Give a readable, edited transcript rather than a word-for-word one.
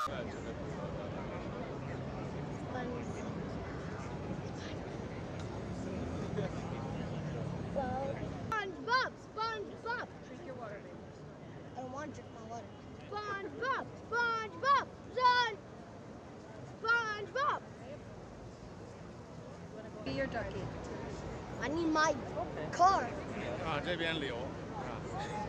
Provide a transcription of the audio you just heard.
SpongeBob, SpongeBob. Drink your water, baby. I don't want to drink my water. SpongeBob, SpongeBob, SpongeBob. Be your ducky. I need my car. 啊，这边流啊。